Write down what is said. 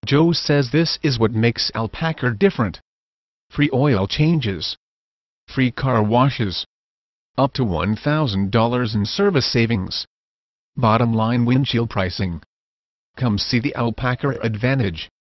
Joe says this is what makes El Packer different. Free oil changes. Free car washes. Up to $1,000 in service savings. Bottom line windshield pricing. Come see the El Packer Advantage.